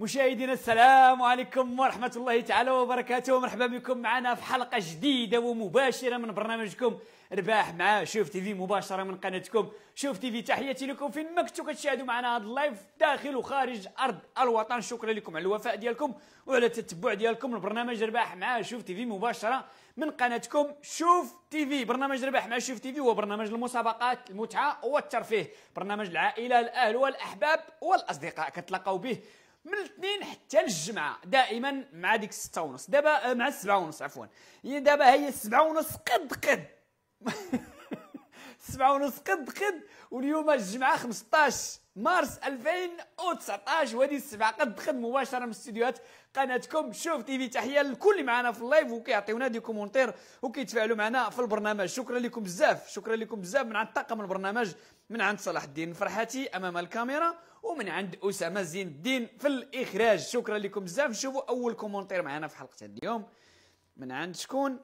مشاهدينا السلام عليكم ورحمة الله تعالى وبركاته. مرحبا بكم معنا في حلقة جديدة ومباشرة من برنامجكم رباح مع شوف تيفي، مباشرة من قناتكم شوف تيفي. تحياتي لكم فين ما كنتوا كتشاهدوا معنا هذا اللايف داخل وخارج أرض الوطن. شكرا لكم على الوفاء ديالكم وعلى التتبع ديالكم لبرنامج رباح مع شوف تيفي مباشرة من قناتكم شوف تيفي. برنامج رباح مع شوف تيفي هو برنامج المسابقات، المتعة والترفيه، برنامج العائلة، الأهل والأحباب والأصدقاء، كتلاقاو به من الاثنين حتى الجمعة دائما مع ديك 6:30، دابا مع 7:30 عفوا. هي دابا هي 7:30 قد 7:30 قد. واليوم الجمعة 15 مارس 2019 وهذه السبعة قد مباشرة من استديوهات قناتكم شوف تيفي. تحية للكل اللي معنا في اللايف وكيعطيونا دي كومونتير وكيتفاعلوا معنا في البرنامج. شكرا لكم بزاف من عند طاقم البرنامج، من عند صلاح الدين فرحاتي امام الكاميرا، ومن عند اسامه زين الدين في الاخراج. شكرا لكم بزاف. نشوفوا اول كومونتير معنا في حلقه اليوم من عند شكون؟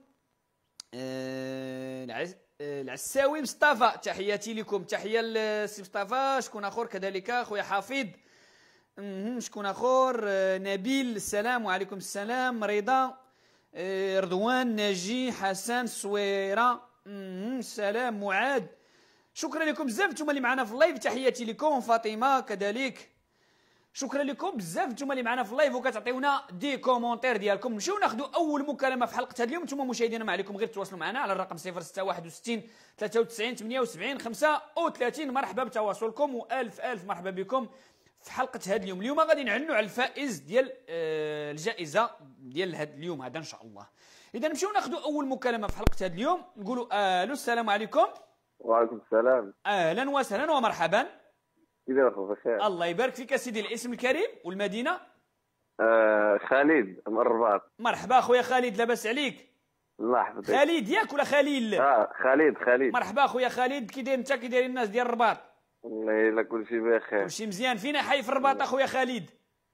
العساوي مصطفى، تحياتي لكم. تحيه لسي مصطفى. شكون اخر كذلك؟ خويا حفيظ. شكون اخر؟ نبيل، السلام وعليكم السلام. رضا، رضوان، ناجي، حسن، سويره، السلام، معاد. شكرا لكم بزاف نتوما اللي معنا في اللايف. تحياتي لكم. فاطمه كذلك. شكرا لكم بزاف نتوما اللي معنا في اللايف وكتعطيونا دي كومونتير ديالكم. نمشيو ناخذوا اول مكالمه في حلقه هذا اليوم. نتوما مشاهدينا ما عليكم غير تواصلوا معنا على الرقم 0661 93 78 35. مرحبا بتواصلكم والف مرحبا بكم في حلقه هذا اليوم. اليوم غادي نعلنوا على الفائز ديال الجائزه ديال هذا اليوم هذا ان شاء الله. اذا نمشيو ناخذوا اول مكالمه في حلقه هذا اليوم. نقولوا الو، السلام عليكم. وعليكم السلام. اهلا وسهلا ومرحبا. كيف راكم؟ بخير. الله يبارك فيك سيدي. الاسم الكريم والمدينه؟ خالد من الرباط. مرحبا خويا خالد، لاباس عليك؟ الله يحفظك. خالد ياك ولا خليل؟ خالد. مرحبا خويا خالد. كي داير انت؟ كي داير الناس ديال الرباط؟ والله الا كلشي بخير. كلشي مزيان. فينا حي في الرباط اخويا خالد؟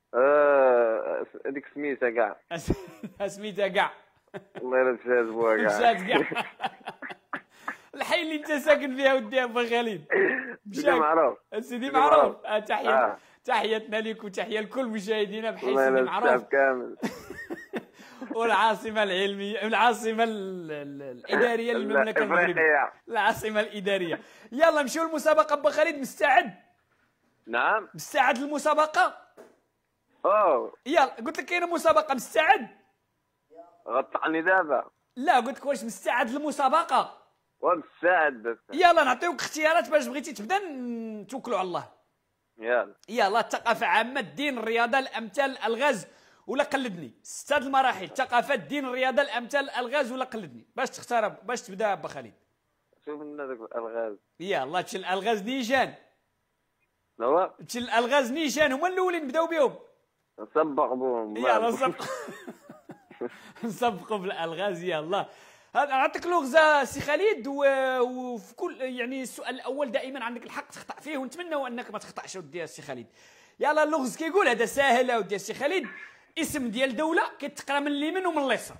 هذيك سميتها كاع. سميتها كاع. والله الا تجازبوها كاع. مشات كاع. الحي اللي انت ساكن فيها ودي ابا خالد؟ سيدي معروف. سيدي معروف. تحياتنا لك وتحيه لكل مشاهدينا بحي سيدي معروف. الشعب كامل. والعاصمه العلميه، العاصمه الاداريه للمملكه المغربيه، العاصمه الاداريه. يلا نمشيو للمسابقه. ابا خالد مستعد؟ نعم مستعد للمسابقه؟ يلا قلت لك كاينه مسابقه. مستعد؟ غطعني دابا. لا قلت لك واش مستعد للمسابقه؟ ومستعد بس. يلا نعطيوك اختيارات باش بغيتي تبدا نتوكلوا على الله. يلا الثقافه عامه، الدين، الرياضه، الامثال، الغاز ولا قلدني. 6 المراحل: الثقافه، الدين، الرياضه، الامثال، الغاز ولا قلدني. باش تختار باش تبدا ابا خالد؟ شوف لنا ذاك الالغاز. يلا تمشي الالغاز نيشان. نوا تمشي الالغاز نيشان هما الاولين نبداو بهم. نسبق بهم. يلا نسبق. نسبقوا بالالغاز. يلا نعطيك لغزه سي خالد، وفي كل يعني السؤال الاول دائما عندك الحق تخطا فيه، ونتمنى انك ما تخطاش ودي سي خالد. يلا اللغز كيقول، هذا ساهل ودي سي خالد: اسم ديال دوله كتقرا من اليمين ومن اليسار.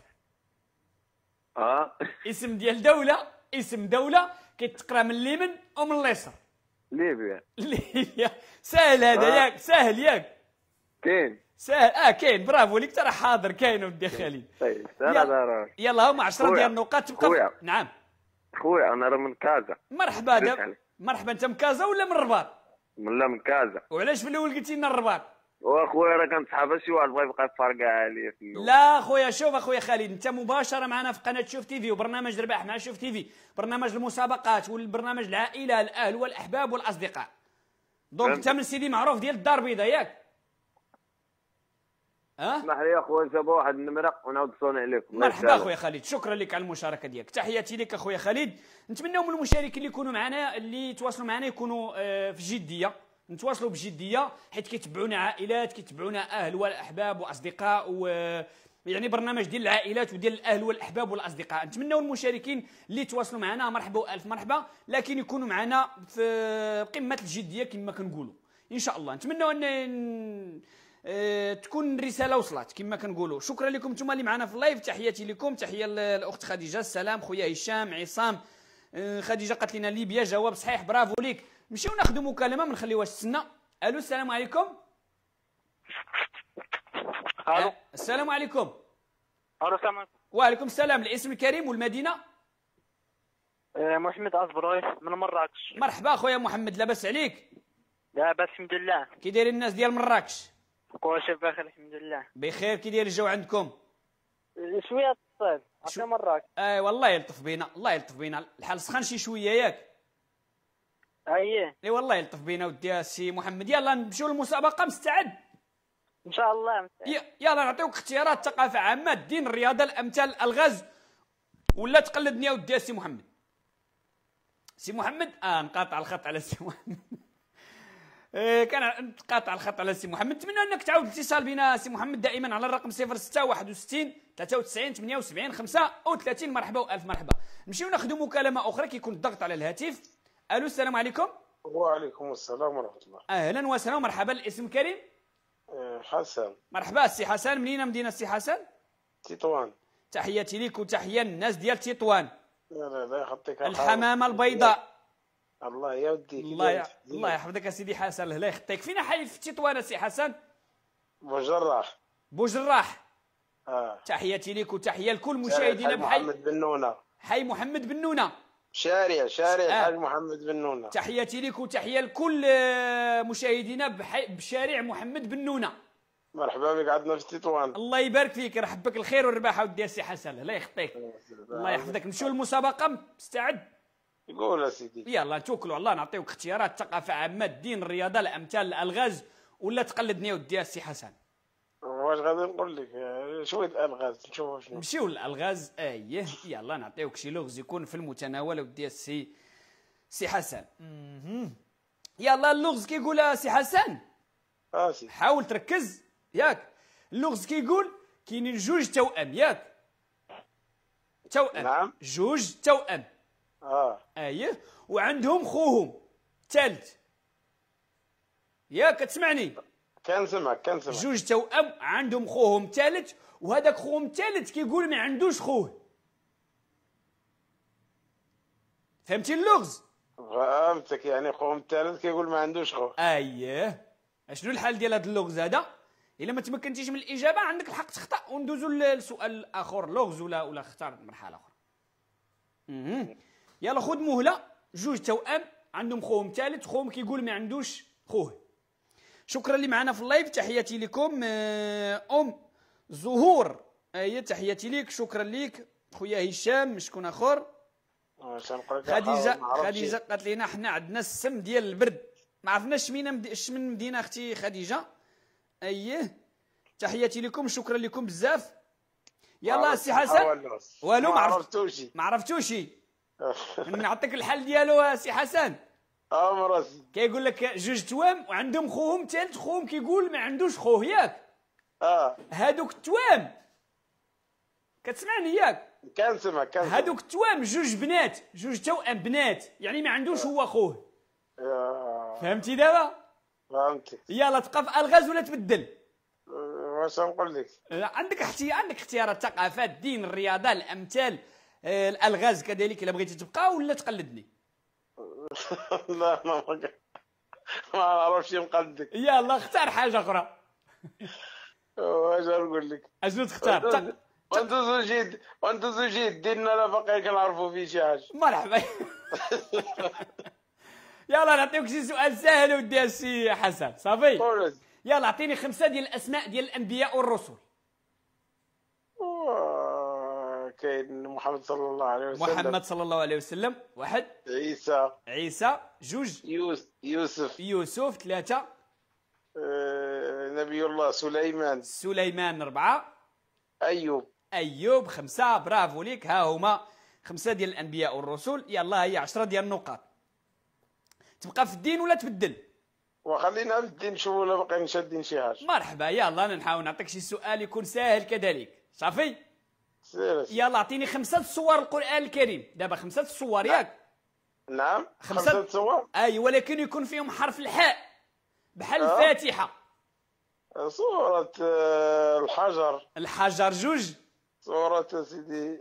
اسم ديال دوله كتقرا من اليمين ومن اليسار. ليبيا. ساهل هذا ياك؟ ساهل ياك؟ كاين ساهل. كاين. برافو ليك، ترى حاضر. كاين ودي خالد. طيب يلا هما 10 ديال النقاط تبقى. خويا. نعم خويا انا راه من كازا. مرحبا. مرحبا. انت من كازا ولا من الرباط؟ لا من كازا. وعلاش في الاول قلتي لنا الرباط؟ واخويا راه كنصحابها شي واحد بغى يبقى يفرقع عليا في النوم. لا خويا، شوف اخويا خالد، انت مباشره معنا في قناه شوف تيفي وبرنامج رباح مع شوف تيفي، برنامج المسابقات والبرنامج العائله، الاهل والاحباب والاصدقاء. دونك انت من سيدي معروف ديال الدار البيضاء ياك؟ اسمح لي اخويا، جابوا واحد النمره ونعاود نصوني عليكم. مرحبا اخويا خالد، شكرا لك على المشاركه ديالك. تحياتي لك اخويا خالد. نتمناو من المشاركين اللي يكونوا معنا، اللي يتواصلوا معنا، يكونوا في جديه، نتواصلوا بجديه، حيت كيتبعونا عائلات، كيتبعونا اهل والاحباب واصدقاء، يعني برنامج ديال العائلات وديال الاهل والاحباب والاصدقاء. نتمناو المشاركين اللي يتواصلوا معنا مرحبا والف مرحبا، لكن يكونوا معنا في قمه الجديه كما كنقولوا ان شاء الله. نتمناو ان تكون الرساله وصلت كما كنقولوا. شكرا لكم نتوما اللي معنا في اللايف. تحياتي لكم. تحيه للاخت خديجه. السلام. خويا هشام، عصام. خديجه قالت لنا ليبيا، جواب صحيح، برافو ليك. نمشيو ناخذوا مكالمه، ما نخليوهاش تسنى. الو السلام عليكم. الو. السلام عليكم. الو السلام عليكم. وعليكم السلام. الاسم الكريم والمدينه؟ محمد أصبروي من مراكش. مرحبا خويا محمد، لاباس عليك؟ لاباس الحمد لله. كي داير الناس ديال مراكش؟ كلشي بخير الحمد لله. بخير. كي داير الجو عندكم؟ شويه الصيف عطنا مراكش. والله يلطف بينا، الله يلطف بينا. الحال سخن شي شويه ياك؟ اييه اي والله يلطف بينا ودي السي محمد. يلا نمشيو للمسابقه، مستعد؟ ان شاء الله. يلا نعطيوك اختيارات: ثقافه عامه، الدين، الرياضه، الامثال، الالغاز، ولا تقلدني يا ودي السي محمد. سي محمد نقاطع الخط على السي محمد. كان نقاطع الخط على السي محمد. نتمنى انك تعاود الاتصال بنا سي محمد دائما على الرقم 06 61 93 78 35. مرحبا والف مرحبا. نمشيو ناخذ مكالمه اخرى كيكون الضغط على الهاتف. الو السلام عليكم. وعليكم السلام ورحمة الله. اهلا وسهلا ومرحبا. الاسم الكريم؟ حسن. مرحبا السي حسن. منين مدينه السي حسن؟ تطوان. تحياتي ليك وتحيه الناس ديال تطوان. لا يخطيك الحمامه البيضاء. الله يوديك. الله يحفظك يا سيدي حسن. الله يخطيك. فينا حي في تطوان سي حسن؟ بوجراح. بوجراح. تحياتي ليك وتحيه لكل مشاهدينا بحي محمد بن نونه. حي محمد بن نونه. شارع الحاج محمد بن نونه. تحياتي لك وتحيه لكل مشاهدينا بشارع محمد بن نونه. مرحبا بك عندنا في تطوان. الله يبارك فيك، يرحبك الخير والرباح ودي السي حسن. الله يخطيك. الله يحفظك. نمشيو للمسابقه، مستعد؟ قول اسيدي. يلا نتوكلوا على الله. نعطيوك اختيارات: ثقافه عامه، الدين، الرياضه، الامثال، الالغاز، ولا تقلدني ودي السي حسن. واش غادي نقول لك؟ شويه الالغاز نشوفوا شنو. نمشيو للالغاز. يلا نعطيوك شي لغز يكون في المتناول ودي السي حسن. يلا اللغز كيقول سي حسن. سي. حاول تركز ياك. اللغز كيقول كاينين جوج توأم ياك. توأم. نعم. جوج توأم. وعندهم خوهم ثالث. ياك كتسمعني؟ كنسمعك. جوج توأم عندهم خوهم ثالث، وهذاك خوهم الثالث كيقول ما عندوش خوه. فهمتي اللغز؟ فهمتك. يعني خوهم الثالث كيقول ما عندوش خو. شنو الحل ديال هذا اللغز هذا؟ الا ما تمكنتيش من الاجابه عندك الحق تخطا، وندوزو للسؤال الاخر، لغز ولا اختار مرحله اخرى. يلا خذ مهله. جوج توأم عندهم خوهم ثالث، خوهم كيقول ما عندوش خوه. شكرا اللي معنا في اللايف. تحياتي لكم. زهور تحياتي ليك. شكرا ليك خويا هشام. شكون اخر؟ خديجه قالت لنا حنا عندنا السم ديال البرد. ما عرفناش من مدينه اختي خديجه. تحياتي لكم. شكرا لكم بزاف. يلا السي حسن. والو ما عرفتوش. نعطيك الحل ديالو سي حسن. مراسي. كيقول لك جوج توام وعندهم خوهم ثالث، خوهم كيقول ما عندوش خوه ياك. هادوك التوام كتسمعني ياك؟ كنسمعك. هادوك التوام جوج بنات، جوج توأم بنات، يعني ما عندوش هو خوه. فهمتي دابا؟ فهمتك. يلا تبقى في الغاز ولا تبدل؟ واش نقول لك؟ عندك اختيارات: ثقافات، الدين، الرياضه، الامثال، الالغاز كذلك الا بغيتي تبقى، ولا تقلدني. لا ما نعرفش نقلدك. يلا اختار حاجه اخرى. واش نقول لك؟ اشنو تختار؟ وانتو زوجين ديننا لا باقي كنعرفوا فيه شي حاجه. مرحبا. يلا نعطيوك شي سؤال سهل ودي السي حسن. صافي. يلا اعطيني 5 ديال الاسماء ديال الانبياء والرسل. كاين محمد صلى الله عليه وسلم. محمد صلى الله عليه وسلم. 1. عيسى. 2. يوسف. 3. نبي الله سليمان. 4. أيوب. 5. برافو ليك. ها هما 5 ديال الانبياء والرسل. يلا هي 10 ديال النقاط. تبقى في الدين ولا تبدل؟ وخلينا في الدين نشوفوا ولا باقيين شادين شي حاجه. مرحبا. يلا نحاول نعطيك شي سؤال يكون ساهل كذلك. صافي. يلا اعطيني 5 صور القرآن الكريم. دابا 5 صور ياك؟ نعم. 5 صور. ولكن يكون فيهم حرف الحاء بحال الفاتحه. صورة الحجر. 2. صورة سيدي.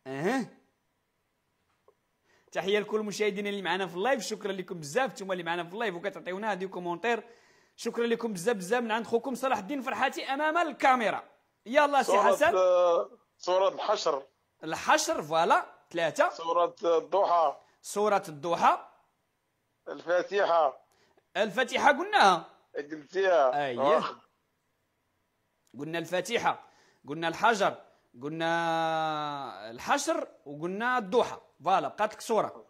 تحيه لكل المشاهدين اللي معنا في اللايف. شكرا لكم بزاف نتوما اللي معنا في اللايف وكتعطيونا هذه كومونتير. شكرا لكم بزاف من عند خوكم صلاح الدين فرحاتي امام الكاميرا. يلا سي حسن. سورة الحشر. الحشر فوالا 3. سورة الضحى. سورة الضحى. الفاتحة. الفاتحة قلناها. قلتيها. أيه. قلنا الفاتحة، قلنا الحجر، قلنا الحشر، وقلنا الضحى. فوالا بقات لك سورة.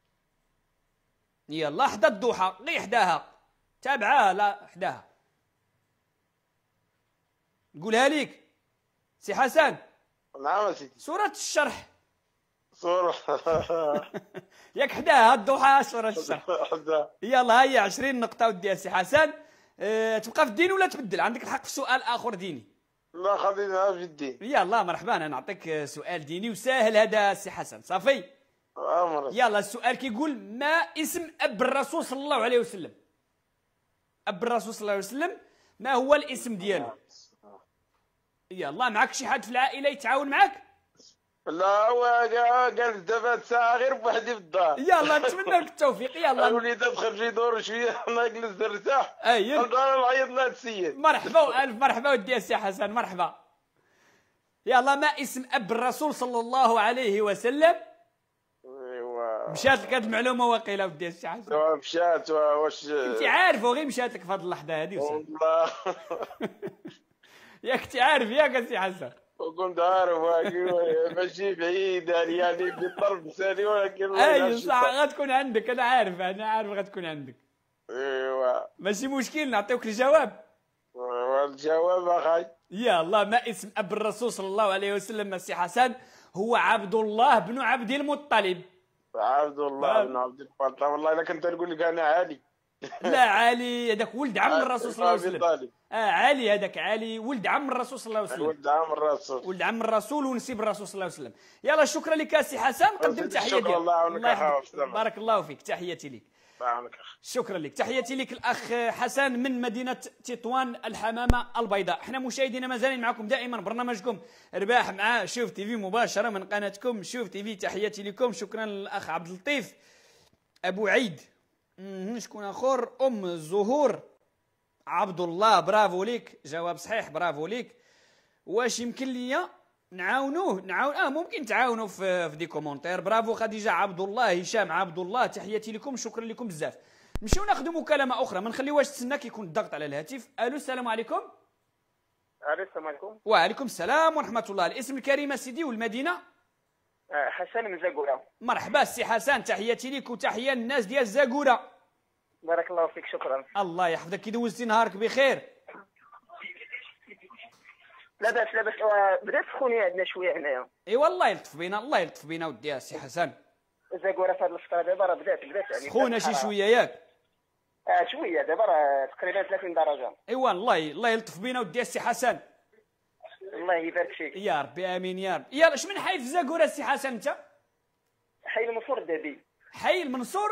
يلا حدا الضحى، غير حداها تابعاها، لا حداها. نقولها ليك سي حسن. نعم سيدي. سورة الشرح. سورة ياك حداها الضحى سورة الشرح. يلا هيا 20 نقطة ودي سي حسن. تبقى في الدين ولا تبدل؟ عندك الحق في سؤال آخر ديني. لا خلينا في الدين. يلا مرحبا، انا نعطيك سؤال ديني وسهل هذا سي حسن. صافي. يلا السؤال كيقول: ما اسم اب الرسول صلى الله عليه وسلم؟ اب الرسول صلى الله عليه وسلم ما هو الاسم ديالو؟ يلا معك شي حد في العائله يتعاون معك؟ لا هو قال دابا ساعة غير بوحدي في الدار. يلا نتمنى لك التوفيق. يلا الوليدات تخرج يدور شويه انا جلست نرتاح. اييه انا نعيط لهاد السيد. مرحبا والف مرحبا ودي سي حسن، مرحبا. يلا ما اسم اب الرسول صلى الله عليه وسلم؟ ايوا مشات لك هاد المعلومه واقيلا ودي سي حسن. مشات واش انت عارفه غير مشات لك في هاد اللحظه هادي وصافي. والله ياك تعرف ياك سي حسن. وكنت عارف ماشي بعيد يعني بالطرف الثاني ولكن اي صح غتكون عندك، انا عارف غتكون عندك. ايوا ماشي مشكل، نعطيوك الجواب. والجواب اخاي. يلا ما اسم اب الرسول صلى الله عليه وسلم سي حسن؟ هو عبد الله بن عبد المطلب. عبد الله بن عبد المطلب. والله الا كنت نقول لك انا علي. لا علي هذاك ولد عم الرسول صلى الله عليه وسلم. علي هذاك علي ولد عم الرسول صلى الله عليه وسلم. ولد عم الرسول. ولد عم الرسول ونسيب الرسول صلى الله عليه وسلم. يلا شكرا لك سي حسن، قدم تحيه ديالك. شكرا، الله يعاونك اخا. بارك الله فيك، تحياتي لك. الله يعاونك اخي. شكرا لك، تحياتي لك الاخ حسن من مدينه تطوان الحمامه البيضاء. احنا مشاهدينا مازالين معكم دائما برنامجكم رباح مع شوف تي في مباشره من قناتكم شوف تي في. تحياتي لكم. شكرا للاخ عبد اللطيف ابو عيد. شكون اخر؟ ام زهور عبد الله. برافو ليك، جواب صحيح، برافو ليك. واش يمكن ليا نعاون ممكن تعاونوا في دي كومونتير. برافو خديجه عبد الله، هشام عبد الله، تحياتي لكم، شكرا لكم بزاف. نمشيو ناخذ مكالمه اخرى، ما نخليوهاش تسنى كيكون الضغط على الهاتف. الو السلام عليكم. السلام عليكم. وعليكم السلام ورحمه الله. الاسم الكريم سيدي والمدينه؟ حسن من زاكورة. مرحبا سي حسن، تحياتي لك وتحيه للناس ديال زاكوره. بارك الله فيك، شكرا. الله يحفظك. كي دوزتي نهارك بخير؟ لا باس لا باس. بدات سخونيه عندنا شويه هنايا. اي والله يلطف بينا، الله يلطف بينا ودي سي حسن. زاكورة في هذه الفتره دابا راه بدات يعني سخونه شي شويه ياك؟ شويه دابا راه تقريبا 30 درجه. ايوا الله يلطف بينا ودي سي حسن. الله يبارك فيك يا ربي امين يا رب. يلا اش من حي في زاكوره سي حسن انت؟ حي المنصور الذهبي. حي المنصور؟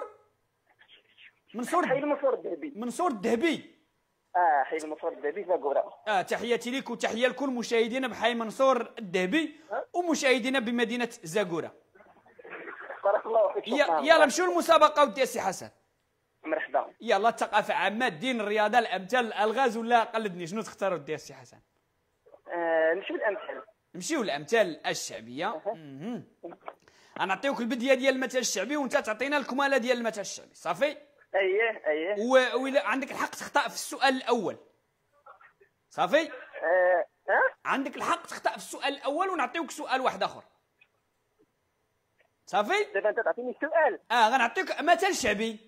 حي المنصور الذهبي. منصور الذهبي. حي المنصور الذهبي زاكورة. تحياتي لك وتحيه لكل مشاهدينا بحي منصور الذهبي ومشاهدينا بمدينه زاكوره. بارك الله فيك. يلا نمشيو للمسابقه ودي سي حسن. مرحبا. يلا الثقافه عامه، الدين، الرياضه، الامثال، الالغاز، ولا قلدني شنو تختار ودي سي حسن؟ نمشيو الامثال. نمشيو الامثال الشعبيه. غنعطيوك البديه ديال المثل الشعبي وانت تعطينا الكماله ديال المثل الشعبي. صافي؟ اييه. وإلا عندك الحق تخطأ في السؤال الاول. صافي؟ عندك الحق تخطأ في السؤال الاول ونعطيوك سؤال واحد اخر. صافي؟ دابا انت تعطيني السؤال. غنعطيوك مثل شعبي.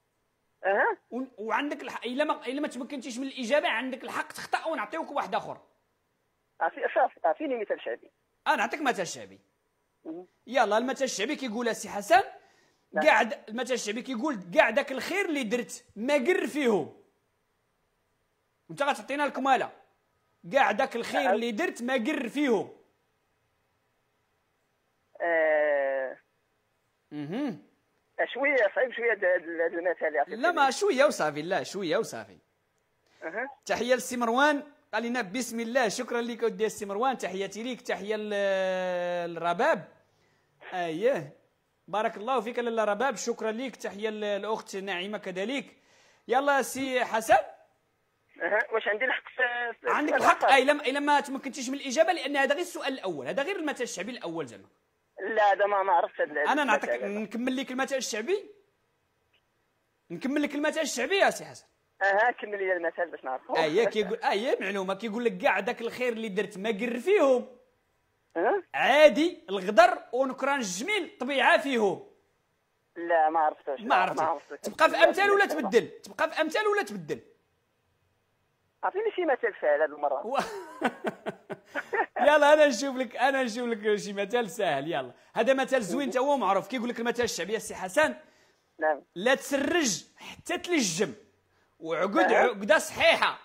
وعندك الحق الا ما تمكنتيش من الاجابه عندك الحق تخطأ ونعطيوك واحد اخر. اعطيني مثال شعبي. نعطيك مثل شعبي. يلا المثل الشعبي كيقول سي حسن قاعد. المثل الشعبي كيقول كاع داك الخير اللي درت ما قر فيهم. انت غتعطينا الكماله. كاع داك الخير اللي درت ما قر فيهم. شويه صعيب شويه هذا المثال. لا ما شويه وصافي. لا شويه وصافي. تحيه للسي مروان قال لنا بسم الله. شكرا لك ودي السي مروان، تحياتي ليك. تحيه للرباب. اييه بارك الله فيك لاله رباب، شكرا لك. تحيه للاخت نعيمه كذلك. يلا سي حسن. واش عندي الحق عندك الحق. الا ما تمكنتيش من الاجابه، لان هذا غير السؤال الاول، هذا غير المثل الشعبي الاول زعما. لا هذا ما عرفتش. انا نعطيك نكمل لك المثل الشعبي، نكمل لك المثل الشعبي يا سي حسن. كمل لي المثل باش نعرفو. كيقول معلومه، كيقول لك كاع داك الخير اللي درت ما قر فيهم. عادي الغدر ونكران الجميل طبيعه فيهم. لا ما عرفتش. ما عرفتش. تبقى في امثال ولا تبدل؟ تبقى في امثال ولا تبدل؟ عطيني شي مثل سهل هذه المره. يلا انا نشوف لك شي مثال سهل. يلا هذا مثل زوين تا هو معروف. كيقول لك المثل الشعبي السي حسن: نعم. لا تسرج حتى تلجم وعقد عقده صحيحه.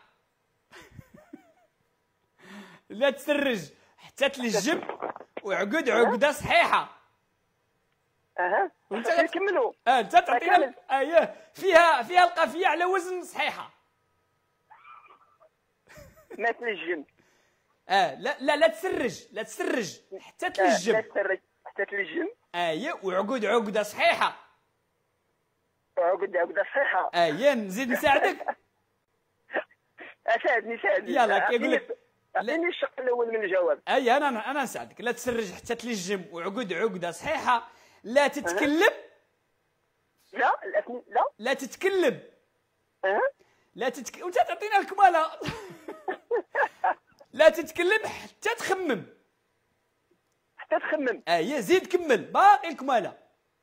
لا تسرج حتى تلجم وعقد عقده صحيحه. وانت كملوا. انت تعطينا فيها القافيه على وزن صحيحه. ما تلجم. لا تسرج حتى تلجم. لا تسرج حتى تلجم. وعقد عقده صحيحه. عقده صحيحه. نزيد نساعدك. ساعدني. يلا كيقول لك اعطيني الشق الاول من الجواب. انا نساعدك. لا تسرج حتى تلجم وعقد عقده صحيحه. لا تتكلم. لا تتكلم. وانت تعطينا الكماله. لا تتكلم حتى تخمم. زيد كمل باقي الكماله.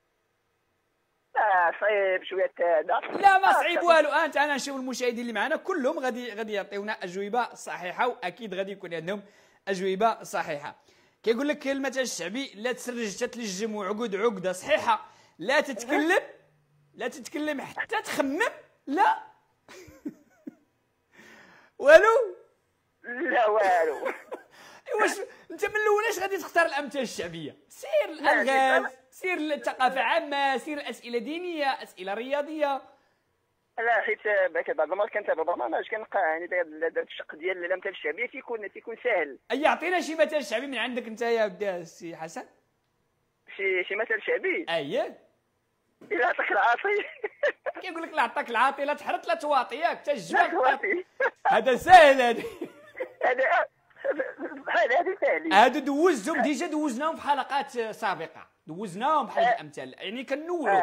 صعيب شويه هذا. لا ما صعيب والو. انا نشوف المشاهدين اللي معنا كلهم غادي يعطيونا اجوبه صحيحه، واكيد غادي يكون عندهم اجوبه صحيحه. كيقول لك المثل الشعبي: لا تسرج حتى تلجم وعقد عقده صحيحه. لا تتكلم حتى تخمم. لا والو. لا والو. واش انت من الاول اش غادي تختار الامثله الشعبيه؟ سير الالغاز، سير الثقافه عامه، سير اسئله دينيه، اسئله رياضيه. لا حيت بعض المرات كنتابع برنامج كنلقى يعني داك الشق ديال الامثله الشعبيه تيكون ساهل. عطينا شي مثل شعبي من عندك انت يا ودي السي حسن. شي مثل شعبي. الا عطاك العاطي. كيقول لك لا عطاك العاطي لا تحرط لا تواطي، ياك حتى الجبل. هذا ساهل. هذا هذا ساهل. هادو دوزهم ديجا، دوزناهم في حلقات سابقه، دوزناهم بحال الامثال يعني كنوروا.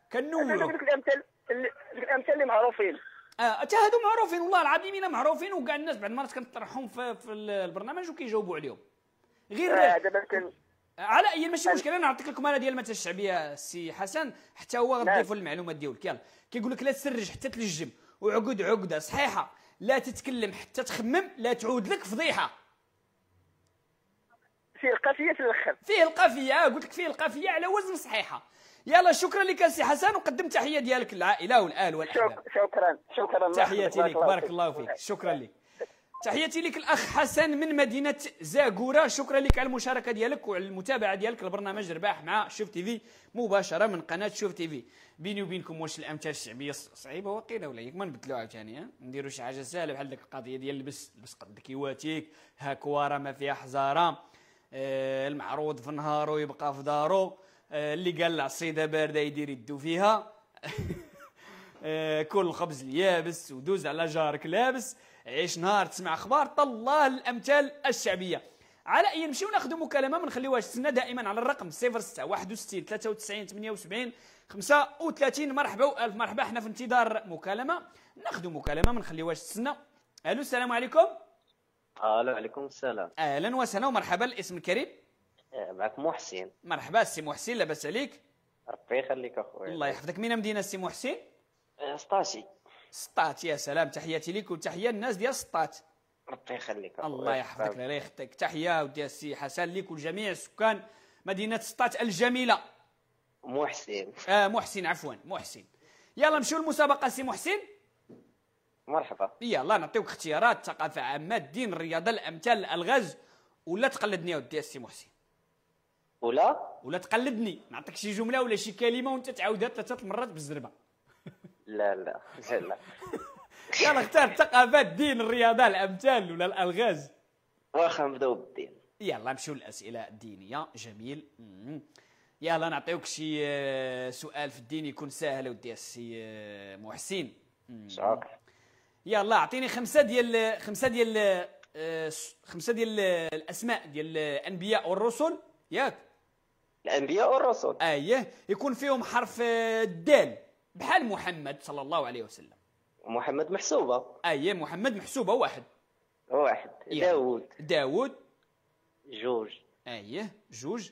الامثال اللي معروفين. حتى هادو معروفين والله العظيم، الا معروفين وكاع الناس بعض المرات كنطرحهم في البرنامج وكيجاوبوا عليهم. غير دابا على اي ماشي مشكل. انا نعطيك لكم انا ديال المثل الشعبيه السي حسن حتى هو غنضيفوا المعلومات ديالك. يلا كيقول لك: لا تسرج حتى تلجم وعقد عقده صحيحه. لا تتكلم حتى تخمم. لا تعود لك فضيحه. فيه القافيه في الاخر. فيه القافيه. قلت لك فيه القافيه على وزن صحيحه. يلا شكرا لك السي حسن، وقدم تحيه ديالك للعائله والاهل والاحباب. شكرا. تحياتي لك، بارك الله فيك. شكرا لك. تحياتي لك الاخ حسن من مدينه زاكوره. شكرا لك على المشاركه ديالك وعلى المتابعه ديالك لبرنامج رباح مع شوف تي في مباشره من قناه شوف تي في. بيني وبينكم واش الامثال الشعبيه صعيبه وقيله ولا ياك ما نبدلوا عاوتاني؟ نديروا شي حاجه سهله بحال ديك القضيه ديال لبس قد كيواتيك، هاكواره ما فيها حزاره، المعروض في نهارو يبقى في دارو، اللي قال العصيده بارده يدير يدو فيها. كل الخبز اليابس ودوز على جارك لابس، عيش نهار تسمع اخبار. طلال الامثال الشعبيه. على اي نمشيو ناخذ مكالمه، ما نخليوهاش تسنى دائما على الرقم 06 61 93 78 35. مرحبا والف مرحبا. احنا في انتظار مكالمه، ناخذ مكالمه ما نخليوهاش تسنى. الو السلام عليكم. وعليكم السلام. اهلا وسهلا ومرحبا. الاسم الكريم؟ معك محسن. مرحبا السي محسن، لاباس عليك؟ ربي يخليك اخويا. الله يحفظك. من مدينه السي محسن؟ سطاتي. سطات. يا سلام، تحياتي لك وتحيه الناس ديال سطات. ربي يخليك اخويا. الله يحفظك الله يخطيك. تحيه وديال السي حسن لك ولجميع سكان مدينه سطات الجميله. محسن. محسن عفوا محسن. يلا نمشيو للمسابقه سي محسن. مرحبا. يلا نعطيوك اختيارات: ثقافه عامه، الدين، الرياضه، الامثال، الالغاز، ولا تقلدني ودي السي محسن؟ ولا تقلدني، نعطيك شي جمله ولا شي كلمه وانت تعاودها 3 مرات بالزربه. لا. يلا اختار: الثقافه، الدين، الرياضه، الامثال، ولا الالغاز؟ واخا نبداو بالدين. يلا نمشيو للاسئله الدينيه. جميل. يلا نعطيوك شي سؤال في الدين يكون سهل ودي السي محسن. شكرا. يلا اعطيني خمسه ديال الاسماء ديال الانبياء والرسل ياك. الانبياء والرسل اييه يكون فيهم حرف الدال بحال محمد صلى الله عليه وسلم. محمد محسوبه. اييه محمد محسوبه واحد. داوود. داوود جوج. اييه جوج.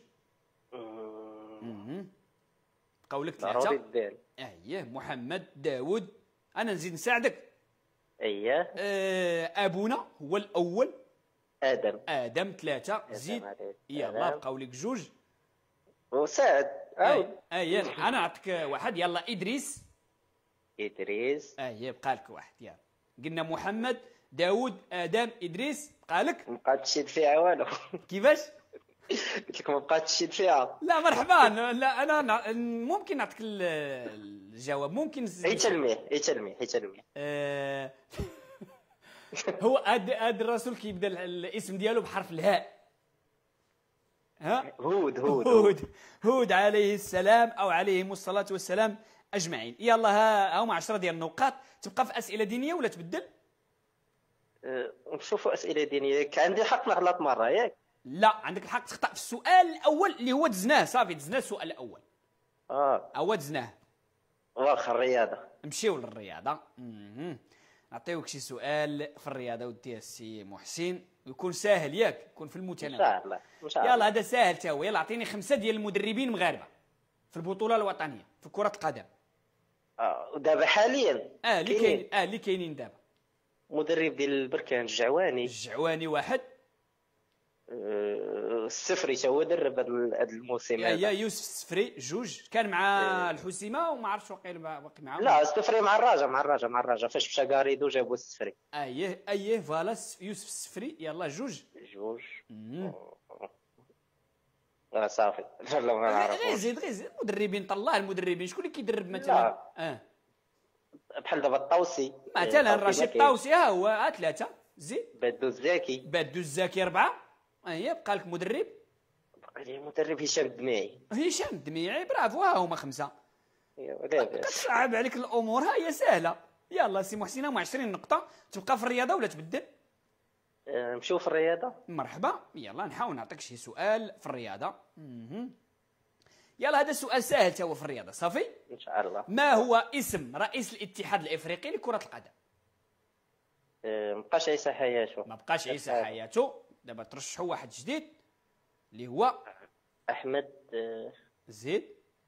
قولك ضروري ثلاثه. الدال. اييه محمد داوود. انا نزيد نساعدك. اييه. ابونا هو الاول. ادم ثلاثه. زيد يلا بقاو لك جوج. وسعد عاود. اييه انا نعطيك واحد. يلا ادريس. اييه بقى لك واحد. يلا قلنا محمد داوود ادم ادريس بقى لك. ما بقاتش تشد فيها والو. كيفاش؟ قلت لك ما بقاتش تشد فيها. لا مرحبا. لا انا ممكن نعطيك الجواب. ممكن هي تلميح. هو هاد الرسول كيبدا الاسم ديالو بحرف الهاء. ها هود عليه السلام او عليهم الصلاه والسلام اجمعين. يلا ها هما 10 ديال النقاط. تبقى في اسئله دينيه ولا تبدل؟ نشوفوا اسئله دينيه. عندي الحق نغلط مره ياك؟ لا عندك الحق تخطا في السؤال الاول اللي هو دزناه. صافي دزنا السؤال الاول. دزناه. واخا الرياضه. نمشيو للرياضه. نعطيوك شي سؤال في الرياضه ودي السي محسن ويكون ساهل ياك. يكون في المتناول ان شاء الله. يلا هذا ساهل تا هو. يلا اعطيني 5 ديال المدربين مغاربه في البطوله الوطنيه في كره القدم. ودابا حاليا اللي كاينين دابا. مدرب ديال البركان الجعواني واحد. السفري تا هو درب هذا الموسم. يا يوسف السفري جوج. كان مع الحسيمه وما عرفتش باقي معاه. لا السفري مع الرجاء فاش مشى كاريدو جابوا السفري. اييه فوالا يوسف السفري. يلا جوج. صافي. لا ما نعرفش. غير زيد المدربين. طلع المدربين شكون اللي كيدرب مثلا. بحال دابا الطوسي مثلا. رشيد الطوسي ها هو. 3 زيد. بادو الزاكي 4. بقى لك مدرب. بقى لي مدرب هشام الدميعي. برافو ها هما 5. لاباس. كتصعب عليك الامور. ها هي سهله. يلا سي محسن هما 20 نقطه. تبقى في الرياضه ولا تبدل؟ نمشيو في الرياضه. مرحبا. يلا نحاول نعطيك شي سؤال في الرياضه. يلا هذا السؤال سهل تا هو في الرياضه. صافي ان شاء الله. ما هو اسم رئيس الاتحاد الافريقي لكره القدم؟ مابقاش عيسى حياته. ما بقاش عيسى حياته. دابا ترشحوا واحد جديد اللي هو احمد. زيد.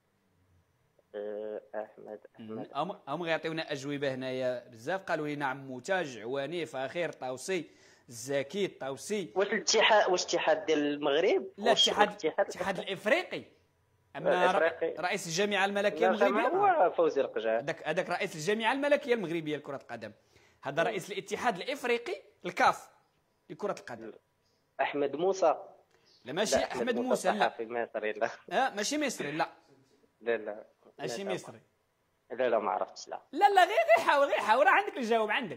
احمد. هم غيعطيونا اجوبه هنايا بزاف. قالوا لي نعم موتى جعواني فاخر طاوسي الزكي الطاوسي. واش الاتحاد ديال المغرب؟ لا الاتحاد الافريقي. اما رئيس الجامعه الملكيه المغربيه هو فوزي القجع. هذاك رئيس الجامعه الملكيه المغربيه لكره القدم. هذا رئيس الاتحاد الافريقي الكاف لكره القدم. احمد موسى. لا ماشي احمد موسى. لا مصري. لا ماشي مصري. لا ماشي مصري. لا ما عرفتش. لا غير حاول راه عندك الجواب عندك.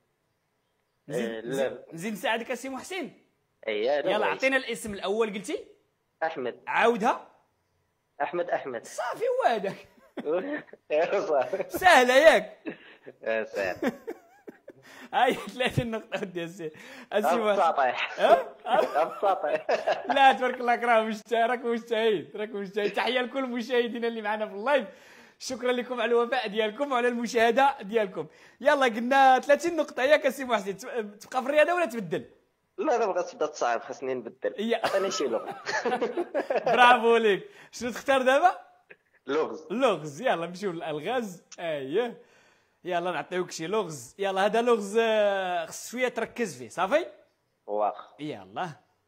نزيد نساعدك السي محسن. يلا عطينا الاسم الاول. قلتي احمد. عاودها. احمد. صافي هو هذاك. سهله ياك. سهل. هاي 30 نقطة ودي السي السطح. لا تبارك الله راك مجتهد. تحية لكل مشاهدينا اللي معنا في اللايف. شكرا لكم على الوفاء ديالكم وعلى المشاهدة ديالكم. يلا قلنا 30 نقطة ياك السي محسن. تبقى في الرياضة ولا تبدل؟ لا دابا غتبدا تصعب. خاصني نبدل. عطيني شي لغز. برافو ليك. شنو تختار دابا؟ لغز. يلا نمشيو للالغاز. يلا نعطيوك شي لغز. يلا هذا لغز خص شويه تركز فيه. صافي واخا. يلا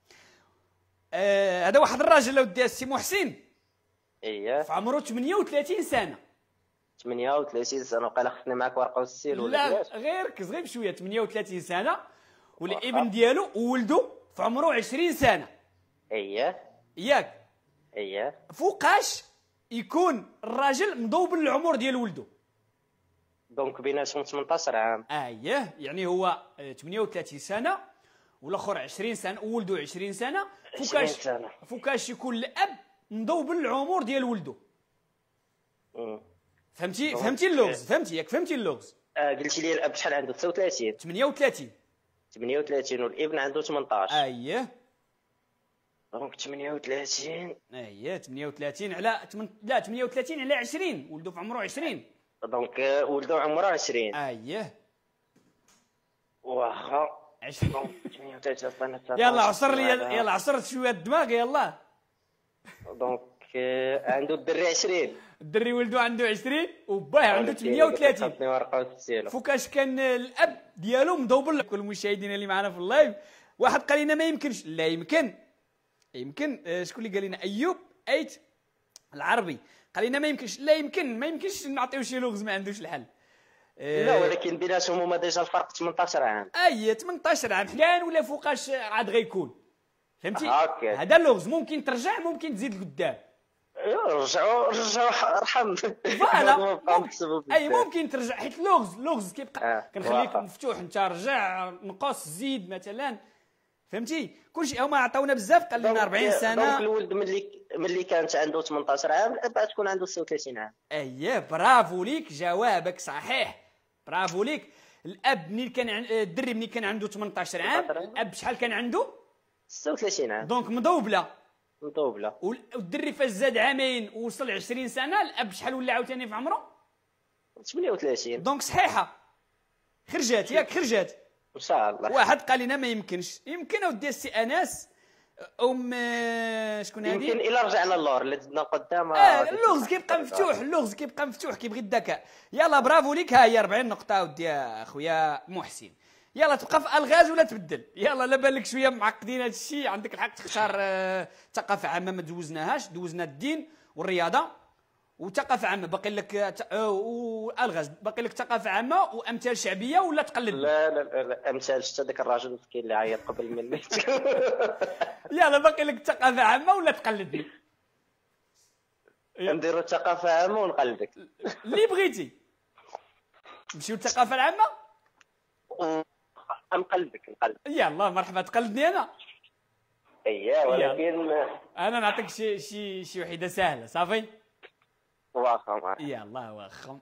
هذا واحد الراجل ودي السي محسن. في عمره 38 سنه. 38 سنه. وقال خصني معاك ورقه والسيل ولا لا غير ركز غير بشويه. 38 سنه والابن ديالو وولده في عمره 20 سنه. ياك. فوقاش يكون الراجل مضوبن العمر ديال ولده. دونك بيناتهم 18 عام. يعني هو 38 سنه والاخر 20 سنه وولده 20 سنه. فوقاش يكون الاب مضوبن العمر ديال ولده. فهمتي اللغز؟ فهمتي اللغز؟ قلتي لي الاب شحال عنده 39. 38. 38 والابن عنده 18. اييه دونك 38. اييه 38 على لا 38 على 20 ولدو في عمره 20. دونك ولدو عمره 20. اييه واخا 20. 38 يلا عصر لي، يلا عصرت شويه الدماغ يلا. دونك عنده الدري 20. الدري ولدو عنده 20 وباه عنده 38. خاصني ورقه وستيلو. فوكاش كان الاب ديالو مدوبل. كل المشاهدين اللي معنا في اللايف، واحد قال لنا ما يمكنش. لا يمكن، يمكن. شكون اللي قال لنا؟ ايوب ايت العربي قال لنا ما يمكنش. لا يمكن، ما يمكنش نعطيو شي لغز ما عندوش الحل. لا ولكن بيناتهم هما ديجا الفرق 18 عام. 18 عام حلان ولا فوقاش عاد غيكون، فهمتي؟ هكا هذا اللغز. ممكن ترجع، ممكن تزيد لقدام. رجعوا ارحم. فوالا اي ممكن ترجع، حيت لغز كيبقى كنخليك واقع. مفتوح. انت رجع نقص زيد مثلا، فهمتي؟ كلشي هما عطاونا بزاف. قال لنا 40 دونك سنه. الولد ملي كانت عنده 18 عام الاب تكون عنده 36 عام. اييه برافو ليك، جوابك صحيح، برافو ليك. الاب منين كان الدري منين كان عنده 18 عام، الاب شحال كان عنده؟ 36 عام. دونك مضوبله. مطوبله. والدري فاش زاد عامين ووصل 20 سنه، الاب شحال ولا عاوتاني في عمره؟ 38 دونك صحيحه، خرجات ياك، خرجات. ان شاء الله. واحد قال لنا ما يمكنش. يمكن اودي السي انس شكون هذه؟ يمكن الا رجعنا اللور اللي زدنا قدام. اللغز كيبقى مفتوح، اللغز كيبقى مفتوح، كيبغي الذكاء. يلا برافو ليك. ها هي 40 نقطه اودي يا خويا محسن. يلا تبقى في الغاز ولا تبدل. يلا لا بالك شويه معقدين هذا الشيء. عندك الحق تختار ثقافه عامه ما دوزناهاش. دوزنا الدين والرياضه وثقافه عامه. باقي لك والغاز، باقي لك ثقافه عامه وامثال شعبيه ولا تقلد. لا امثال شتا داك الراجل المسكين اللي عيط قبل مني. يلا باقي لك ثقافه عامه ولا تقلدني. نديرو ثقافه عامه ونقلدك اللي بغيتي. نمشيو للثقافه العامه. نقلدك. يلا مرحبا، تقلدني انا. اييه ولكن انا نعطيك شي وحده سهله صافي. واخا يلا واخا.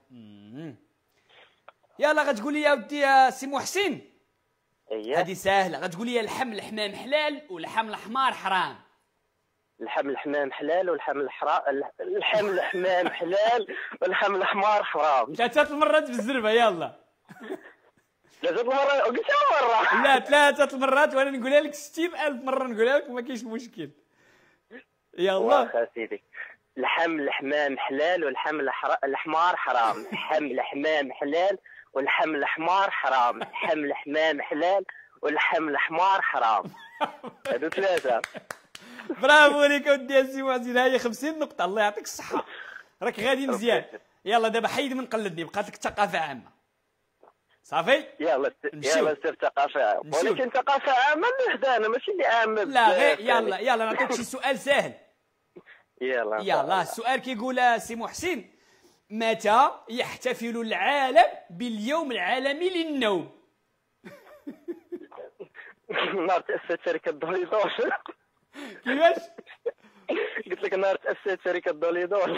يلا غتقول لي يا ودي يا سي محسن. اييه هذه سهله. غتقول لي اللحم الحمام حلال واللحم الحمار حرام. اللحم الحمام حلال واللحم اللحم الحمام حلال واللحم الحمار حرام. 3 المرات بالزربه. يلا 3 مرات قلتها مره. لا 3 المرات وانا نقولها لك 60,000 مره نقولها لك وما كاينش مشكل. يلا واخا سيدي. لحم الحمام حلال واللحم الحمار حرام. لحم الحمام حلال واللحم الحمار حرام. لحم الحمام حلال واللحم الحمار حرام. هادو 3. برافو عليك ودي يا سي محسن. هاي 50 نقطه. الله يعطيك الصحه، راك غادي مزيان. يلا دابا حيد من قلدني، بقات لك ثقافه عامه صافي. يلا سير ثقافه عامه. ولكن ثقافه عامه اللي حدانا ماشي اللي عامه. لا غير يلا نعطيك شي سؤال سهل. يلا السؤال كيقول سي محسن: متى يحتفل العالم باليوم العالمي للنوم؟ نهار تأسست شركة دوليدور. كيفاش؟ قلت لك نهار تأسست شركة دوليدور.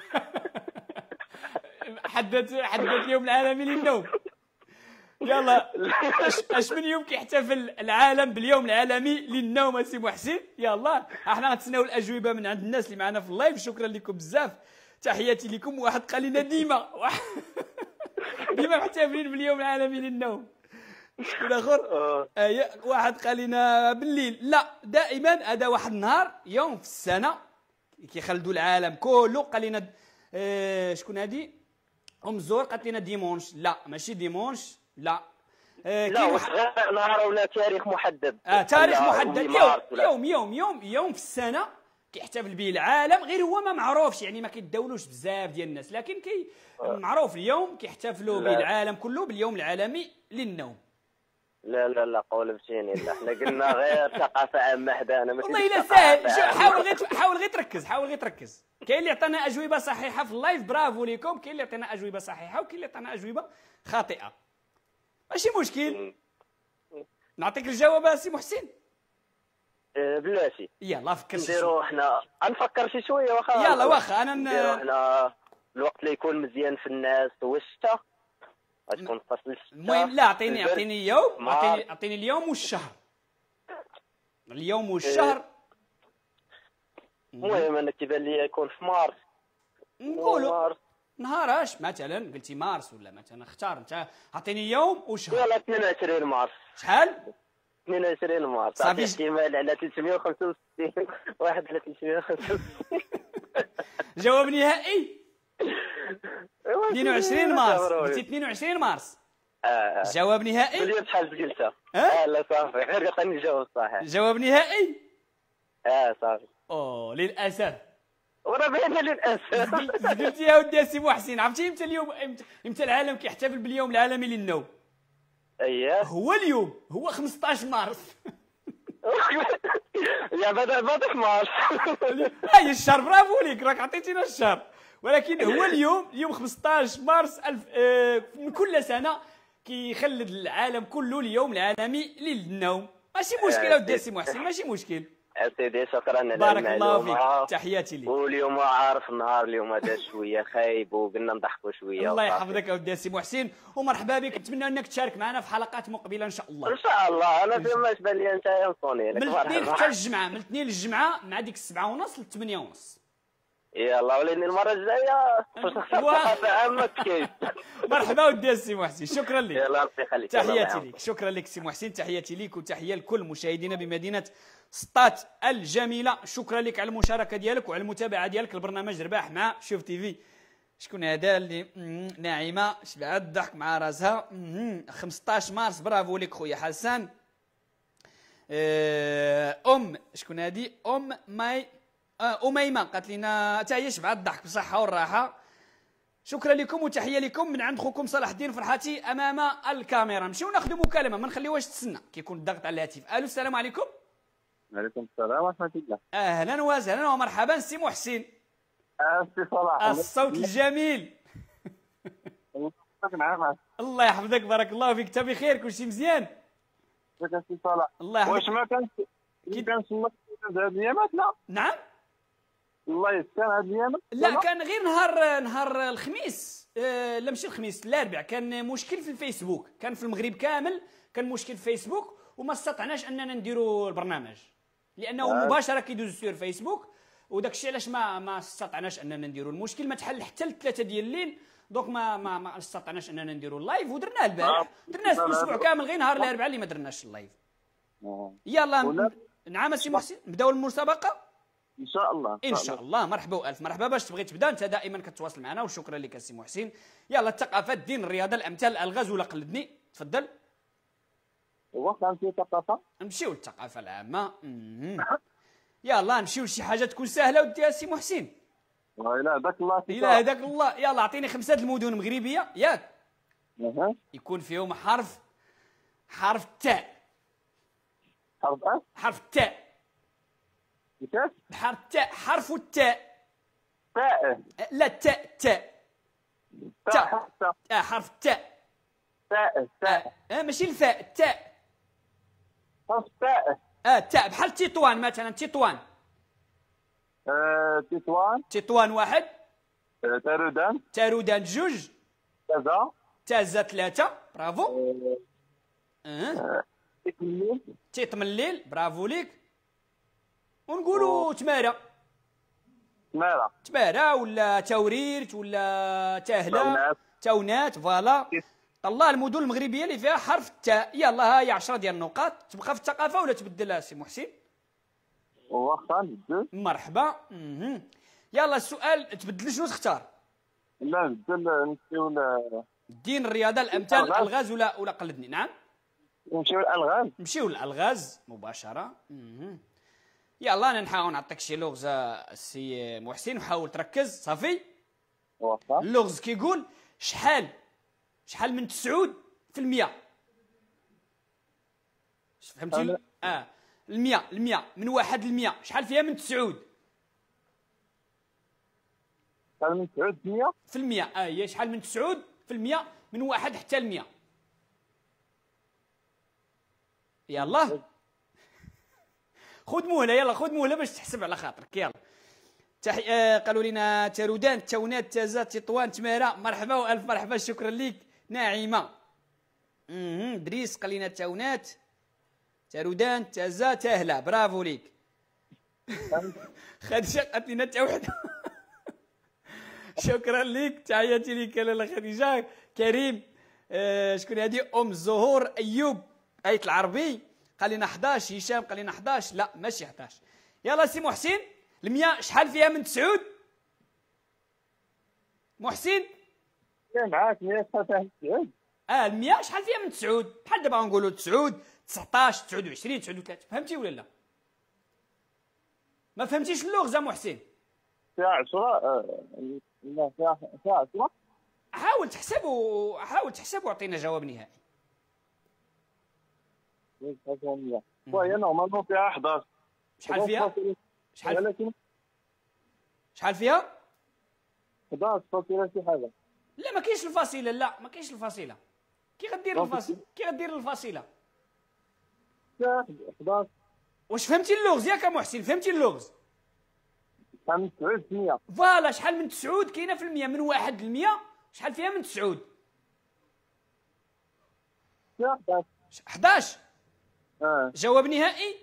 حددت اليوم العالمي للنوم. يلا اش من يوم كيحتفل العالم باليوم العالمي للنوم سي محسن؟ يلا احنا غنتسناو الاجوبه من عند الناس اللي معنا في اللايف. شكرا لكم بزاف، تحياتي لكم. واحد قال لنا ديما محتفلين باليوم العالمي للنوم. شكون اخر؟ واحد قال لنا بالليل. لا دائما هذا واحد النهار يوم في السنه كيخلدوا العالم كله. قال لنا شكون هذه؟ ام زور قالت لنا ديمونش. لا ماشي ديمونش، لا لا واش غير نهار ولا تاريخ محدد؟ تاريخ محدد. يوم في السنه كيحتفل به العالم، غير هو ما معروفش، يعني ما كيتداولوش بزاف ديال الناس، لكن معروف اليوم كيحتفلوا به العالم كله باليوم العالمي للنوم. لا قول بشيني. لا احنا قلنا غير ثقافه عامه حدانا. والله الا ساهل. حاول غير تركز. كاين اللي عطانا اجوبه صحيحه في اللايف، برافو ليكم. كاين اللي عطانا اجوبه صحيحه وكاين اللي عطانا اجوبه خاطئه. ماشي مشكل، نعطيك الجواب سي محسن. بلاتي يلا فكر نديرو حنا نفكر شي شويه. واخا يلا واخا انا نديرو حنا الوقت اللي يكون مزيان في الناس هو الشتا. غتكون فصل الشتاء. المهم لا اعطيني يوم، نهار. اعطيني اليوم والشهر. اليوم والشهر. المهم انا كيبان لي يكون في مارس. نقولوا مارس. نهار اش مثلا قلتي مارس ولا مثلا اختار انت، اعطيني يوم وشهر. يلا 22 مارس. شحال؟ 22 مارس. صافي. احتمال على 365 واحد على 365. جواب نهائي 22 مارس. مبروك. قلتي 22 مارس. اه جواب نهائي. قول لي بشحال قلتها. اه؟ لا صافي غير عطيني الجواب الصحيح. جواب نهائي. صافي. اوه للاسف. وراه باينه للاسف. قلتي يا ودي سي محسن، عرفتي امتى اليوم، امتى العالم كيحتفل باليوم العالمي للنوم؟ اييه. هو اليوم، هو 15 مارس. يا بدا في مارس. اي الشهر، برافو ليك، راك عطيتينا الشهر. ولكن هو اليوم 15 مارس من كل سنه كيخلد العالم كله اليوم العالمي للنوم. ماشي مشكل اودي سي محسن، ماشي مشكل. سيدي شكرا على بارك الله المعلومة. فيك، تحياتي لك. واليوم عارف النهار اليوم هذا شويه خايب وقلنا نضحكوا شويه. الله يحفظك اودي سي محسن، ومرحبا بك. نتمنى انك تشارك معنا في حلقات مقبله ان شاء الله. ان شاء الله. انا فيما بان لي انت ينصوني لك. من الاثنين حتى الجمعه، من الاثنين للجمعه مع ديك 7:30 ل 8:30. يلا وليني المره الجايه فاش نختار ثقافه عامه كيف. مرحبا ودي سي محسن، شكرا لك. يلا ربي يخليك. تحياتي لك، شكرا لك سي محسن، تحياتي لك وتحيه لكل مشاهدينا بمدينه سطات الجميله. شكرا لك على المشاركه ديالك وعلى المتابعه ديالك البرنامج رباح مع شوف تي في. شكون هذا اللي ناعمه شبعت الضحك مع راسها. 15 مارس، برافو لك خويا حسن. شكون هذه؟ أميمة قالت لنا حتى هي شبعت الضحك بالصحة والراحة. شكرا لكم وتحية لكم من عند خوكم صلاح الدين فرحاتي أمام الكاميرا. نمشيو ناخذ مكالمة، ما نخليوهاش تسنى كيكون الضغط على الهاتف. ألو السلام عليكم. وعليكم السلام ورحمة الله. أهلا وسهلا ومرحبا سي محسن. سي صلاح. الصوت الجميل. الله يحفظك، بارك الله فيك. انت بخير؟ كلشي مزيان؟ سي صلاح. الله يحفظك. واش ما كانش هاد الايامات؟ لا. نعم. الله يستر هاد الايامات. لا كان غير نهار الخميس، لا ماشي الخميس، الاربع، كان مشكل في الفيسبوك، كان في المغرب كامل كان مشكل في الفيسبوك وما استطعناش اننا نديروا البرنامج لانه مباشره كيدوز سير فيسبوك، وداك الشيء علاش ما استطعناش اننا نديروا. المشكل ما تحل حتى ل3 ديال الليل، دونك ما استطعناش اننا نديروا اللايف، ودرناه البارح، درناه في الاسبوع كامل، غير نهار الاربعاء اللي ما درناش اللايف. يلا نعم سي محسن، نبداو المسابقه ان شاء الله. ان شاء الله. مرحبا والف مرحبا. باش تبغي تبدا انت دائما كتواصل معنا، وشكرا لك سي محسن. يلا الثقافه، الدين، الرياضه، الامثال، الالغاز ولا قلدني. تفضل. واخا نمشيو ثقافه. نمشيو للثقافه العامه. يلا نمشيو لشي حاجه تكون سهله وديها سي محسن. لا هداك الله. لا هداك الله. يلا اعطيني 5 المدن مغربيه ياك يكون فيهم حرف التاء. حرف التاء. كيفاش؟ حرف التاء. حرف التاء. تاء. لا التاء. حرف التاء. تاء. ماشي الفاء، التاء. حرف تاء. التاء بحال تطوان مثلا. تطوان. تطوان 1. تارودان 2. تازة 3. برافو. تيطمليل. برافو ليك. ونقولوا تمارة ولا توريرت ولا تهلا تونات. فوالا طلع المدن المغربيه اللي فيها حرف التاء. يلا هاي 10 ديال النقاط. تبقى في الثقافه ولا تبدلها سي محسن؟ واخا نبدل. مرحبا. يلا السؤال تبدل شنو تختار؟ لا نبدل. نمشيو الدين، الرياضه، الامثال، الالغاز ولا قلدني. نعم نمشيو للالغاز مباشره. يلا انا نحاول نعطيك شي لغز سي محسن وحاول تركز. صافي. واخا. اللغز كيقول شحال من 9% فهمتي؟ المية من 1 ل100 شحال فيها من 9؟ شحال من 900 في المية. هي شحال من 9% من 1 حتى ل100. يلا خذ مهله. يلا خذ مهله باش تحسب على خاطرك. يلا قالوا لنا تارودان، تونات، تازات، تطوان، تماره. مرحبا والف مرحبا. شكرا لك ناعمة. دريس قال لنا تاونات، تارودان، تازا، تاهلة. برافو ليك. خديجة قالت لنا تا وحدة. شكرا لك، تحياتي لك لاله خديجة. كريم شكون هذه؟ ام الزهور. ايوب ايه العربي قال لنا 11. هشام قال لنا 11. لا ماشي 11. يلا سي محسن، ال100 شحال فيها من 9؟ محسن معاك 199. ال100 شحال فيها من 9؟ بحال دابا غنقولوا 9 19 29 39. فهمتي ولا لا؟ ما فهمتيش اللغز محسن؟ فيها 10. لا فيها 10. حاول تحسب وعطينا جواب نهائي. وهي نورمالمون فيها 11. شحال فيها؟ شحال فيها؟ 11 فاصلة شي حاجة. لا ما كاينش الفاصله. لا ما كاينش الفاصله. كي غدير الفاصله؟ كي غدير الفاصله؟ 11. واش فهمتي اللغز ياك محسن؟ فهمتي اللغز؟ شحال من 900؟ فوالا شحال من 9 كاينه في المية. من 1 ل100 شحال فيها من 9؟ فيها 11. 11. جواب نهائي؟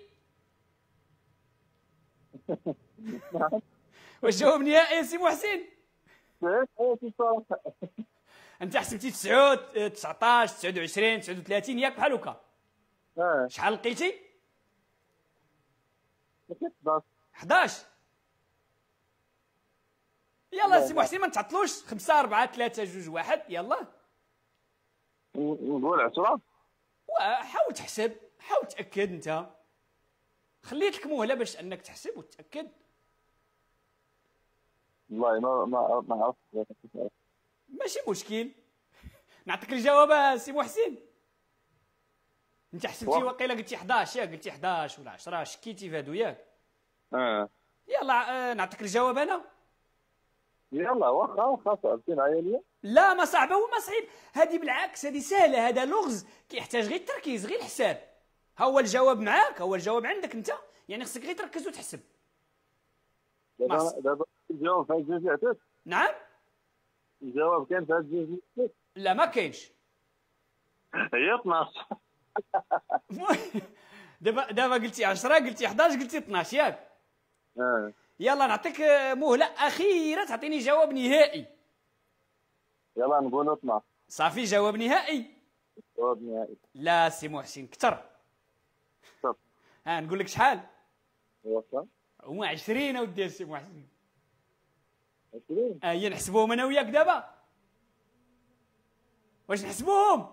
واش جواب نهائي يا سي محسن؟ انت حسبتي 9 19 29 39 ياك بحال هكا. شحال لقيتي؟ 11. يلا سي محسن ما نتعطلوش. 5 4 3 2 1. يلا نقول 10. حاول تحسب، حاول تاكد. انت خليت لك مهله باش انك تحسب وتاكد. والله ما عرفت. ماشي مشكل. نعطيك الجواب سي محسن. انت حسبتي واقيلا قلتي 11 ياك؟ قلتي 11 ولا 10 شكيتي في هادو ياك؟ يلا نعطيك الجواب انا. يلا واخا صعبتي معايا اليوم. لا ما صعبه وما صعيب. هذه بالعكس هذه سهله. هذا لغز كيحتاج غير التركيز، غير الحساب. ها هو الجواب معاك، هو الجواب عندك انت، يعني خصك غير تركز وتحسب. دابا الجواب في هاد الجوج عطيت. نعم الجواب كان في هاد الجوج. لا ما كاينش. هي 12. دابا قلتي 10 قلتي 11 قلتي 12 ياك؟ يلا نعطيك مهله اخيره تعطيني جواب نهائي. يلا نقولوا 12. صافي جواب نهائي؟ جواب نهائي. لا سي محسن كثر. نقول لك شحال؟ واخا هما 20 اودي سي محسن. 20. هي نحسبوهم انا وياك دابا. واش نحسبوهم؟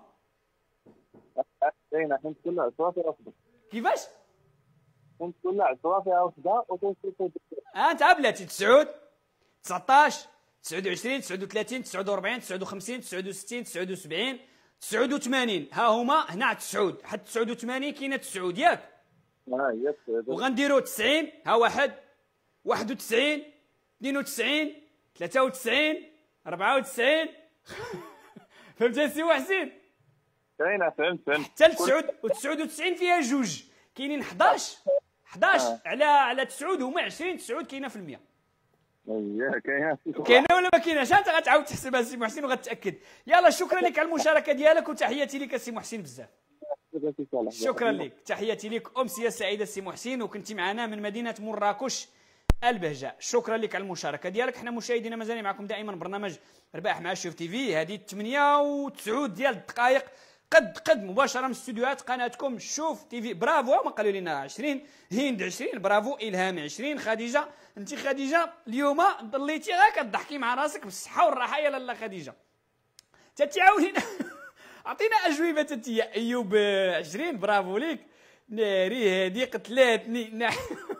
كاين حيت كل 10 فيها وحده. كيفاش؟ حيت كل 10 فيها وحده وتنسى. انت بلاتي 9 19 29 39 49 59 69 79 89. ها هما هنا 9 حتى 89 كاينه 9 ياك؟ هي 9. وغنديروا 90. ها 1 91 92 93 94. فهمتي سي محسن؟ كاينه فهمت. حتى 99 فيها جوج. كاينين 11 على 9 هما 20. 9 كاينه في المية. هي كاينه ولا ما كايناش؟ انت غتعاود تحسبها سي محسن وغتاكد. يلا شكرا لك على المشاركه ديالك وتحياتي لك سي محسن بزاف. شكرا لك، تحياتي لك. امسيه سعيده سي محسن، وكنتي معنا من مدينه مراكش البهجاء. شكرا لك على المشاركه ديالك. حنا مشاهدينا مازال معكم دائما برنامج رباح مع شوف تي في. هذه 98 ديال الدقائق قد مباشره من استديوهات قناتكم شوف تي في. برافو. ما قالوا لنا 20 هند 20. برافو الهام 20. خديجه انت خديجه اليوم ضليتي غير كتضحكي مع راسك بالصحه والراحه يا لاله خديجه. تتعاونينا. اعطينا اجوبه تتي. ايوب 20. برافو ليك. ناري هذه قتلاتني.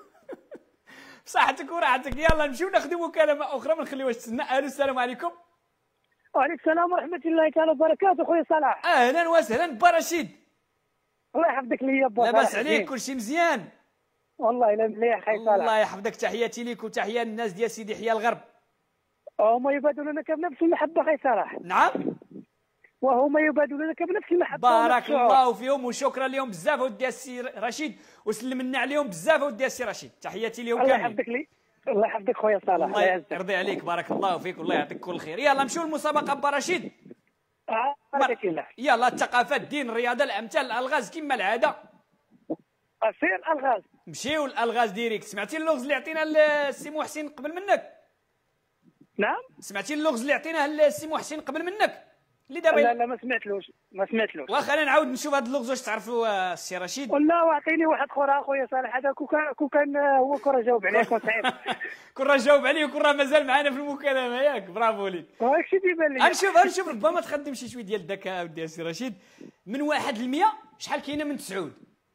بصحتك وراحتك. يلا نمشيو ناخذ مكالمه اخرى ما نخليوهاش تسنى. الو السلام عليكم. وعليكم السلام ورحمه الله تعالى وبركاته. خويا صلاح اهلا وسهلا برشيد. الله يحفظك ليا با. لاباس عليك؟ كلشي مزيان؟ والله الا مليح خويا صلاح. الله يحفظك. تحياتي ليك وتحيه للناس ديال سيدي يحيى الغرب. هما يبادلونك بنفس المحبه خويا صلاح. نعم وهما يبادلونك بنفس المحبه. بارك الله فيهم وشكرا لهم بزاف ودي السي رشيد، وسلمنا عليهم بزاف ودي السي رشيد. تحياتي لهم كاملين. الله يحفظك لي. الله يحفظك خويا صلاح. الله يرضي عليك. بارك الله فيك والله يعطيك كل خير. يلا نمشيو للمسابقه برشيد. بارك الله. يلا الثقافه، الدين، الرياضه، الامثال، الالغاز كما العاده. سير الغاز. مشيو الالغاز ديريكت. سمعتي اللغز اللي عطينا السي محسن قبل منك؟ نعم. سمعتي اللغز اللي عطيناه السي محسن قبل منك اللي دابا؟ لا ما سمعتلوش. واخا انا نعاود نشوف هذا اللغز واش تعرفوا السي رشيد. ولا واعطيني واحد اخر اخويا صالح، هذا كون كان هو كره جاوب عليه كون صعيب. كون راه جاوب عليه وكون راه مازال معنا في المكالمه ياك. برافو ليك. هاكشي تيبان لي. غنشوف ربما تخدم شي شويه ديال الذكاء ودي السي رشيد. من 1 ل 100 شحال كاينه من 9؟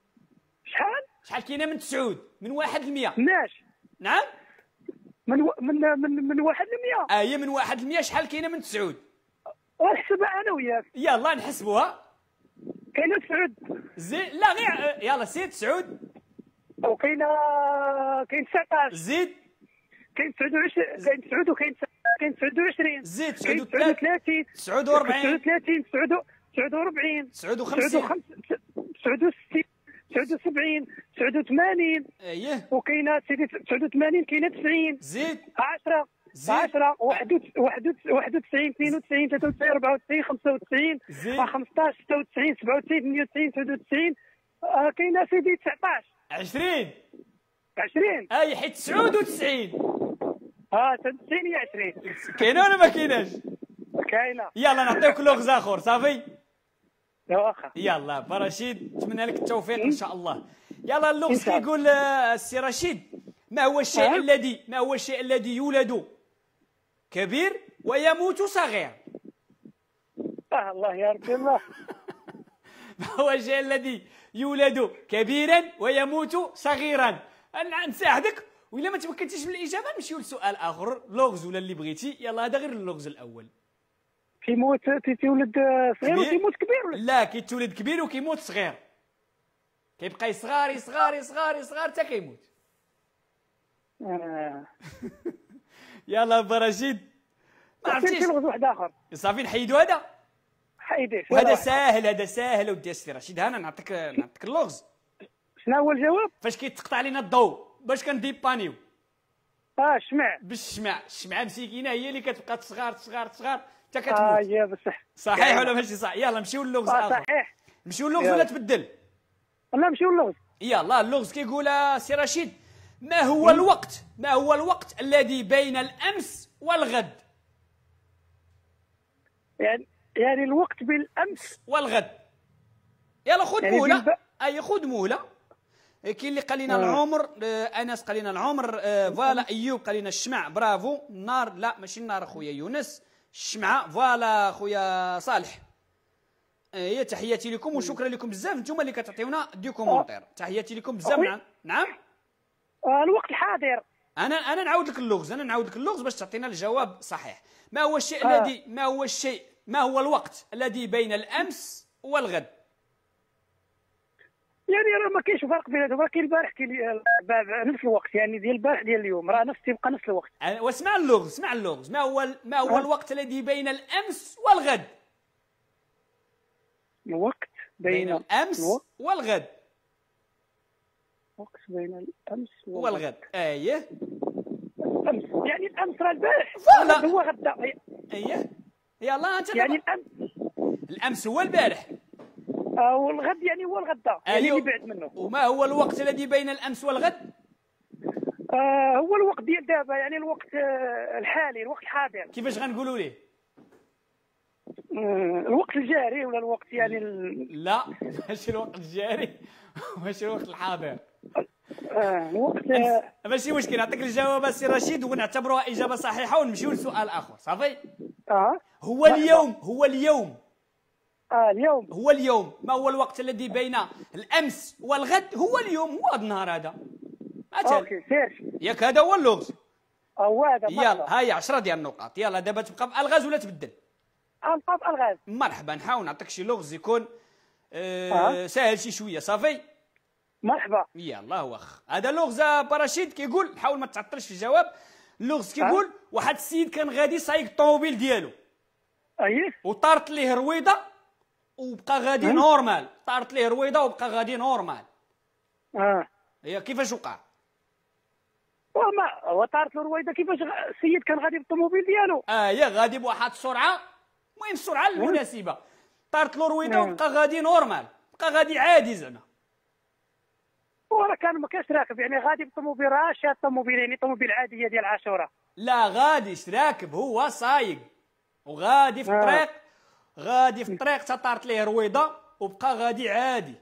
شحال كاينه من 9؟ من 1 ل 100. ماشي. نعم. من 1 ل 100. هي من 1 ل 100 شحال كاينه من 9؟ ونحسبها انا وياك. يلا نحسبوها. كاينه 9. لا غير يلا سير 9. وكاين 19. زيد. كاين 29. كاين 9 وكاين 29. زيد 39. 49. 39. 49. 59. 69. 79. 89. اييه. وكاينه سيدي 89. كاينه 90. زيد 10. 10. 91. 92. 93. 94. 95. زيد 15. 96. 97. 98. 99. كاينه سيدي 19. 20. 20. اي حيت 99. 99 هي 20. كاينه ولا ما كايناش؟ كاينه. يلا نعطيوك لغز اخر صافي. يا واخا. يلا برشيد، نتمنى لك التوفيق ان شاء الله. يلا اللغز كيقول السي رشيد: ما هو الشيء الذي يولد كبير ويموت صغير؟ الله يا ربي الله. ما هو الشيء الذي يولد كبيرا ويموت صغيرا؟ نساعدك، وإلا ما تمكنتيش من الاجابه نمشيو لسؤال اخر، لغز ولا اللي بغيتي. يلا هذا غير اللغز الاول. تيولد صغير وتيموت كبير ولا؟ لا، كيتولد كبير وكيموت صغير. كيبقى يصغر يصغر يصغر يصغر حتى كيموت. يلا برشيد. ما عرفتيش. لغز واحد اخر. صافي نحيدو هذا. حيديه. وهذا ساهل، هذا ساهل ودي السي رشيد. انا نعطيك اللغز. شنو هو الجواب؟ فاش كيتقطع علينا الضوء باش كنديبانيو؟ الشمع. الشمعه مسكينه هي اللي كتبقى تصغر حتى كتموت. يا بصح. صحيح ولا ماشي صحيح؟ يلا نمشيو للغز اخر. صحيح. نمشيو للغز ولا تبدل؟ لا نمشيو للغز. يلا اللغز كيقول سي رشيد: ما هو الوقت الذي بين الامس والغد؟ يعني الوقت بين الامس والغد. يلا خذ يعني مهله. خذ مهله. كاين اللي قال لنا العمر، انس قال لنا العمر، فوالا ايوب قال لنا الشمع، برافو. النار، لا ماشي النار اخويا يونس، الشمعه. فوالا اخويا صالح. هي تحياتي لكم وشكرا لكم بزاف، نتوما اللي كتعطيونا دي كومونتير. تحياتي لكم بزاف. نعم. الوقت الحاضر. انا نعاود لك اللغز باش تعطينا الجواب صحيح. ما هو الوقت الذي بين الامس والغد؟ يعني راه ما كاينش فرق بيناتهم، راه كاين البارح كاين نفس الوقت، يعني ديال البارح ديال اليوم راه تيبقى نفس الوقت. واسمع اللغز. ما هو الوقت الذي بين الامس والغد؟ الوقت بين الامس والغد. وقت بين الامس والغد. اييه. الامس يعني الامس راه البارح. هو غدا. اييه. يلا انت. يعني الامس هو البارح. والغد يعني هو الغدا. يعني اللي بعد منه. وما هو الوقت الذي بين الامس والغد؟ هو الوقت ديال دابا، يعني الوقت الحالي، الوقت الحاضر. كيفاش غنقولوا ليه؟ الوقت الجاري ولا الوقت يعني لا ماشي الوقت الجاري ماشي الوقت الحاضر. الوقت ماشي مشكل، نعطيك الجواب السي رشيد ونعتبروها اجابه صحيحه ونمشيو لسؤال اخر. صافي. هو اليوم. اليوم. ما هو الوقت الذي بين الامس والغد؟ هو اليوم، هو النهار هذا. اوكي سير. ياك هذا هو اللغز. هذا. يلا هاي 10 ديال النقاط. يلا دابا تبقى بالغاز ولا تبدل؟ نبقى بالغاز. مرحبا. نحاول نعطيك شي لغز يكون سهل شي شويه. صافي. مرحبا. يلا واخ. هذا لغز براشيد كيقول، حاول ما تعطلش في الجواب. اللغز كيقول واحد السيد كان غادي سايق الطوموبيل ديالو. وطارت ليه رويضه وبقى غادي نورمال. طارت ليه رويضه وبقى غادي نورمال. هي كيفاش وقع؟ هو طارت له رويضه. كيفاش السيد كان غادي بالطوموبيل ديالو؟ هي غادي بواحد السرعه المهم السرعه المناسبه. طارت له رويده وبقى غادي نورمال، بقى غادي عادي زعما. وراه كان ما كانش راكب يعني غادي بالطوموبيل، راه شاد الطوموبيل يعني طوموبيل عاديه ديال عاشوره. لا غاديش راكب، هو صايق وغادي في الطريق، غادي في الطريق حتى طارت ليه رويده وبقى غادي عادي.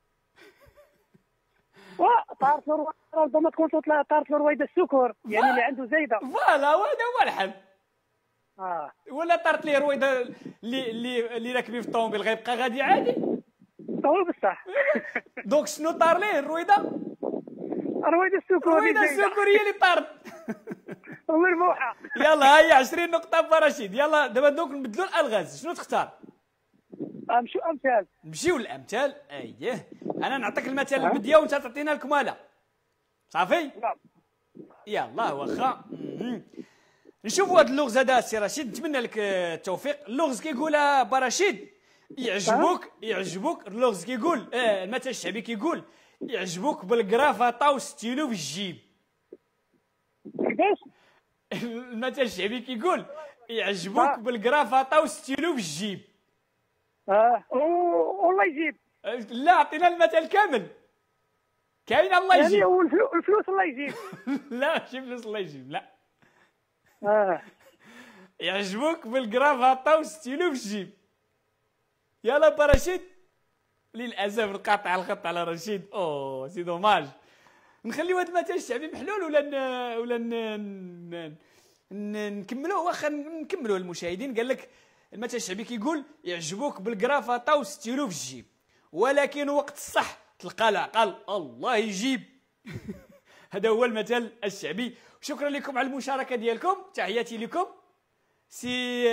طارت له ربما تكون طارت له رويده السكر يعني اللي عنده زايده. فوالا وهذا هو الحل. ولا طارت ليه رويده اللي راكبين في الطوموبيل غيبقى غادي عادي. هو بصح. دونك شنو طار ليه الرويده؟ رويده السكر. رويده السكر هي اللي طارت. مربوحه. يلا هيا 20 نقطه برشيد. يلا دابا دوك نبدلوا الالغاز. شنو تختار؟ نمشيو امثال. نمشيو للامثال. اييه انا نعطيك المثال البديه وانت تعطينا الكماله. صافي؟ يلا واخا. نشوفوا هذا اللغز هذا سي رشيد، نتمنى لك التوفيق. اللغز كيقول برشيد يعجبوك اللغز كيقول المثل الشعبي كيقول يعجبوك بالكرافطه وستيلو في الجيب. كيفاش؟ المثل الشعبي كيقول يعجبوك بالكرافطه وستيلو في الجيب. والله يجيب. لا عطينا المثل كامل. كاين الله يجيب يعني هو الفلوس الله يجيب. لا ماشي فلوس الله يجيب، لا. يعجبوك بالكرافطه وستيلو في الجيب. يلا برشيد. للاسف نقاطع الخط على رشيد. سي دوماج. نخليو هذا المثل الشعبي محلول ولا نكملوه؟ واخا نكملوه المشاهدين. قال لك المثل الشعبي كيقول يعجبوك بالكرافطه وستيلو في الجيب، ولكن وقت الصح تلقى العقل الله يجيب. هذا هو المثل الشعبي. شكرا لكم على المشاركه ديالكم، تحياتي لكم. سي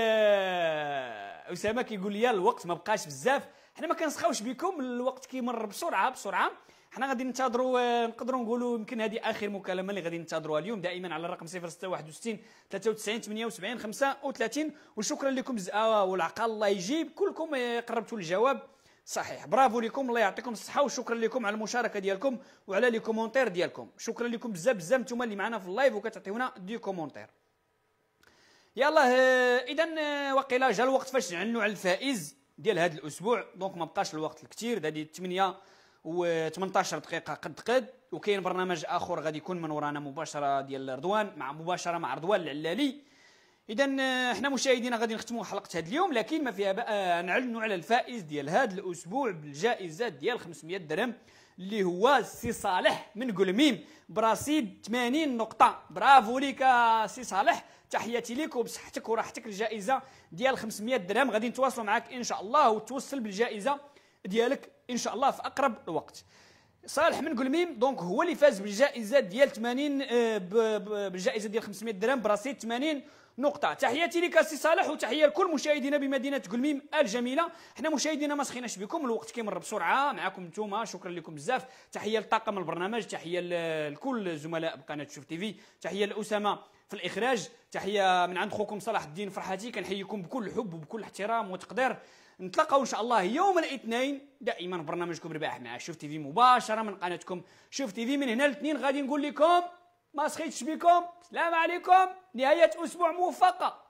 اسامه كيقول لي الوقت ما بقاش بزاف، حنا ما كنسخاوش بكم، الوقت كيمر بسرعه. حنا غادي ننتظروا، نقدروا نقولوا يمكن هذه اخر مكالمه اللي غادي ننتظروها اليوم، دائما على الرقم 0661 93 78 35. وشكرا لكم والعقل الله يجيب. كلكم قربتوا الجواب صحيح، برافو لكم، الله يعطيكم الصحه. وشكرا لكم على المشاركه ديالكم وعلى لي كومونتير ديالكم. شكرا لكم بزاف نتوما اللي معنا في اللايف وكتعطيونا دي كومونتير. يلا اذا وقيلا جا الوقت فاش نعنوا على الفائز ديال هذا الاسبوع. دونك ما بقاش الوقت الكثير، هذه 8 و18 دقيقه قد وكاين برنامج اخر غادي يكون من ورانا مباشره ديال رضوان مع رضوان العلالي. اذا احنا مشاهدينا غادي نختموا حلقه هذا اليوم، لكن ما فيها بقى نعلنوا على الفائز ديال هذا الاسبوع بالجائزه ديال 500 درهم اللي هو سي صالح من قلميم برصيد 80 نقطه. برافو ليك سي صالح، تحياتي لك وبصحتك وراحتك. الجائزه ديال 500 درهم غادي نتواصلوا معك ان شاء الله وتوصل بالجائزه ديالك ان شاء الله في اقرب وقت. صالح من قلميم دونك هو اللي فاز بالجائزه ديال 80 بالجائزه ديال 500 درهم برصيد 80 نقطة. تحياتي لك سي صالح وتحية لكل مشاهدينا بمدينة قلميم الجميلة. حنا مشاهدينا ما سخيناش بكم، الوقت كيمر بسرعة معكم نتوما. شكرا لكم بزاف. تحية لطاقم البرنامج، تحية لكل زملاء بقناة شوف تيفي، تحية لأسامة في الإخراج، تحية من عند خوكم صلاح الدين فرحاتي. كنحييكم بكل حب وبكل احترام وتقدير. نتلاقاو ان شاء الله يوم الاثنين دائما برنامجكم رباح مع شوف تيفي مباشرة من قناتكم شوف تيفي. من هنا الاثنين غادي نقول لكم ما سخيتش بكم، السلام عليكم، نهاية أسبوع موفقة.